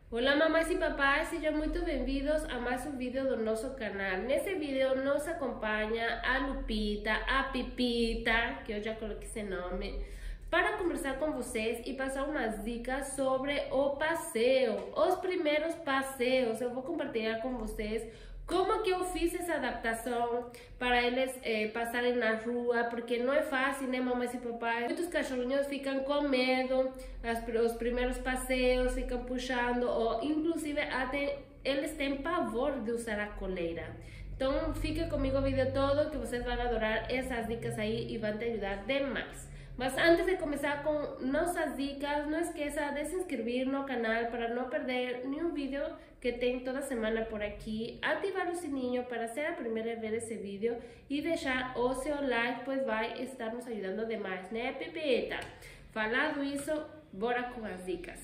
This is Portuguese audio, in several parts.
Olá mamães e papais, sejam muito bem-vindos a mais um vídeo do nosso canal. Nesse vídeo nos acompanha a Lupita, a Pipita, que eu já coloquei esse nome, para conversar com vocês e passar umas dicas sobre o passeio, os primeiros passeios. Eu vou compartilhar com vocês como que eu fiz essa adaptação para eles passarem na rua, porque não é fácil, né, mamães e papais? Muitos cachorrinhos ficam com medo, os primeiros passeios ficam puxando, ou inclusive até eles têm pavor de usar a coleira. Então fique comigo o vídeo todo que vocês vão adorar essas dicas aí e vão te ajudar demais. Mas antes de começar com nossas dicas, não esqueça de se inscrever no canal para não perder nenhum vídeo que tem toda semana por aqui, ativar o sininho para ser a primeira a ver esse vídeo e deixar o seu like, pois vai estar nos ajudando demais, né, Pepeta? Falado isso, bora com as dicas.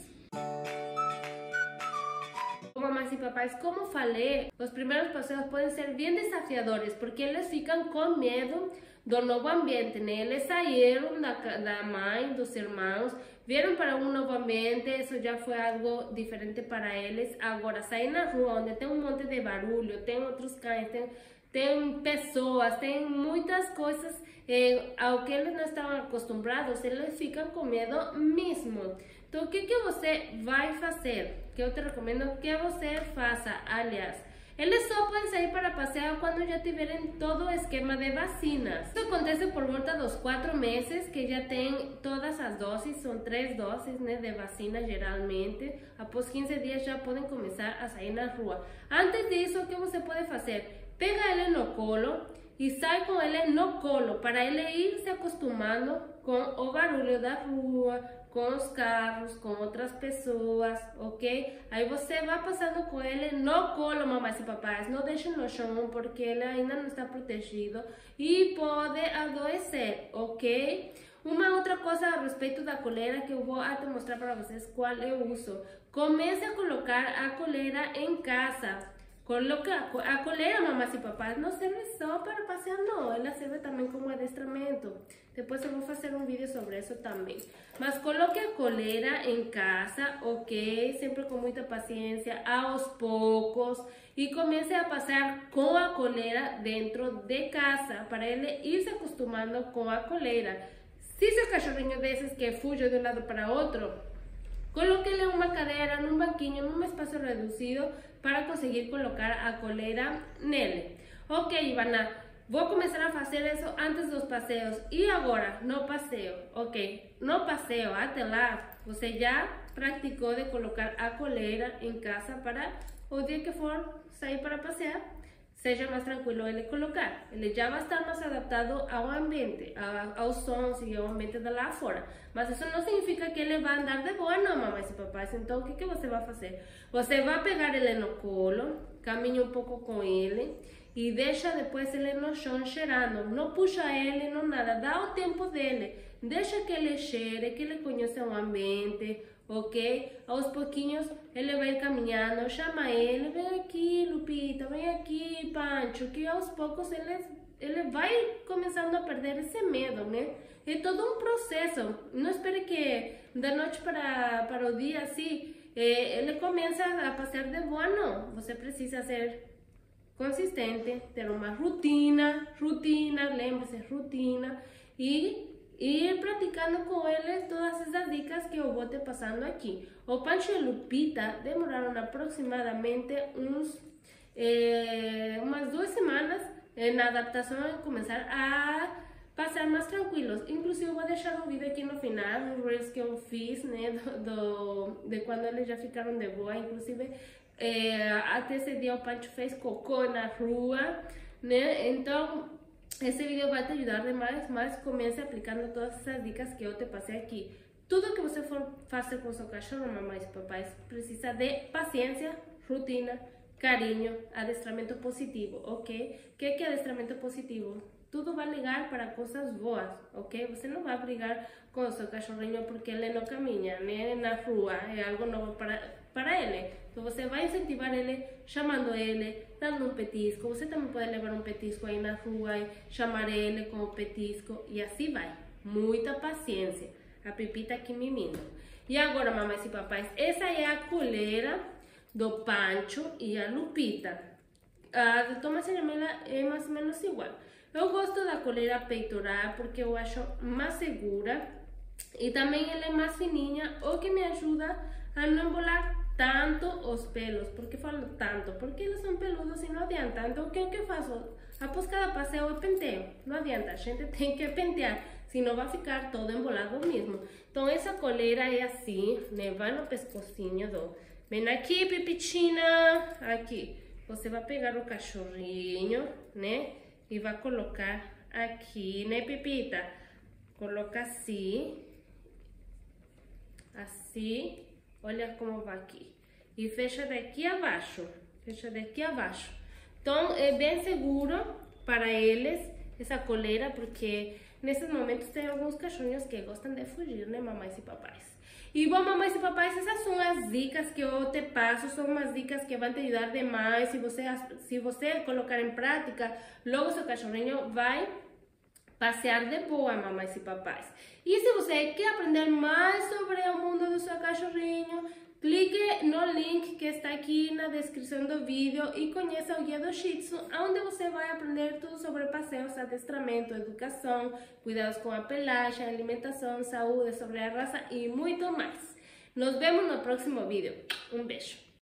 Mamães e papais, como falei, os primeiros passeios podem ser bem desafiadores, porque eles ficam com medo do novo ambiente, né? Eles saíram da mãe, dos irmãos, vieram para um novo ambiente, isso já foi algo diferente para eles. Agora, sair na rua, onde tem um monte de barulho, tem outros cães, tem pessoas, tem muitas coisas ao que eles não estão acostumados, eles ficam com medo mesmo. Então, o que você vai fazer? Que eu te recomendo que você faça, aliás. Eles só podem sair para passear quando já tiverem todo o esquema de vacinas. Isso acontece por volta dos 4 meses, que já tem todas as doses, são 3 doses, né, de vacina geralmente. Após 15 dias já podem começar a sair na rua. Antes disso, o que você pode fazer? Pega ele no colo e sai com ele no colo, para ele ir se acostumando com o barulho da rua, com os carros, com outras pessoas, ok? Aí você vai passando com ele no colo, mamães e papais, não deixe no chão, porque ele ainda não está protegido e pode adoecer, ok? Uma outra coisa a respeito da coleira que eu vou até mostrar para vocês qual eu uso. Comece a colocar a coleira em casa. Coloca a coleira, mamães e papais, não serve só para passear, não. Ela serve também como adestramento. Depois eu vou fazer um vídeo sobre isso também. Mas coloque a coleira em casa, ok? Sempre com muita paciência, aos poucos. E comece a passear com a coleira dentro de casa, para ele ir se acostumando com a coleira. Se seu cachorrinho desses que fuge de um lado para outro, coloque-lhe uma cadeira, num banquinho, num espaço reduzido para conseguir colocar a coleira nele. Ok, Ivana, vou começar a fazer isso antes dos passeios. E agora, no passeio? Ok, no passeio, até lá, você já praticou de colocar a coleira em casa para o dia que for sair para passear, seja mais tranquilo ele colocar. Ele já vai estar mais adaptado ao ambiente, aos sons e ao ambiente de lá fora. Mas isso não significa que ele vai andar de boa, não, mamães e papais. Então, o que você vai fazer? Você vai pegar ele no colo, caminha um pouco com ele e deixa depois ele no chão cheirando. Não puxa ele, não nada. Dá o tempo dele. Deixa que ele cheire, que ele conheça o ambiente, ok? Aos pouquinhos ele vai caminhando, chama ele, vem aqui, Lupita, vem aqui, Pancho, que aos poucos ele vai começando a perder esse medo, né? É todo um processo. Não espere que da noite para o dia assim ele começa a passear de boa, não. Você precisa ser consistente, ter uma rotina, lembre-se, rotina, e ir praticando com eles todas essas dicas que eu vou te passando aqui. O Pancho e a Lupita demoraram aproximadamente umas 2 semanas na adaptação e começar a passar mais tranquilos. Inclusive eu vou deixar um vídeo aqui no final, um reels que eu fiz, né, de quando eles já ficaram de boa. Inclusive até esse dia o Pancho fez cocô na rua, né? Então esse vídeo vai te ajudar demais, mas comece aplicando todas essas dicas que eu te passei aqui. Tudo que você for fazer com seu cachorro, mamães e papais, precisa de paciência, rotina, carinho, adestramento positivo, ok? O que é adestramento positivo? Tudo vai ligar para coisas boas, ok? Você não vai brigar com o seu cachorrinho porque ele não caminha, né, na rua, é algo novo para ele. Então você vai incentivar ele, chamando ele, dando um petisco. Você também pode levar um petisco aí na rua e chamar ele com o petisco, e assim vai. Muita paciência. A Pepita aqui mimindo. E agora, mamães e papais, essa é a coleira do Pancho e a Lupita. A do Thomas e Jamila é mais ou menos igual. Eu gosto da coleira peitoral porque eu acho mais segura e também ela é mais fininha, o que me ajuda a não embolar tanto os pelos. Por que falo tanto? Porque eles são peludos e não adianta. Então, o que eu faço? Após cada passeio eu penteio. Não adianta, a gente tem que pentear, senão vai ficar todo embolado mesmo. Então, essa coleira é assim, né? Vai no pescocinho do... Vem aqui, Pepitina, aqui. Você vai pegar o cachorrinho, né? E vai colocar aqui, né, Pepita? Coloca assim. Assim. Olha como vai aqui. E fecha daqui abaixo. Fecha daqui abaixo. Então, é bem seguro para eles essa coleira, porque nesses momentos tem alguns cachorrinhos que gostam de fugir, né, mamães e papais? E bom, mamães e papais, essas são as dicas que eu te passo, são umas dicas que vão te ajudar demais. Se você colocar em prática, logo seu cachorrinho vai passear de boa, mamães e papais. E se você quer aprender mais sobre o mundo do seu cachorrinho, clique no link que está aqui na descrição do vídeo e conheça o Guia do Shih Tzu, onde você vai aprender tudo sobre passeios, adestramento, educação, cuidados com a pelagem, alimentação, saúde, sobre a raça e muito mais. Nos vemos no próximo vídeo. Um beijo!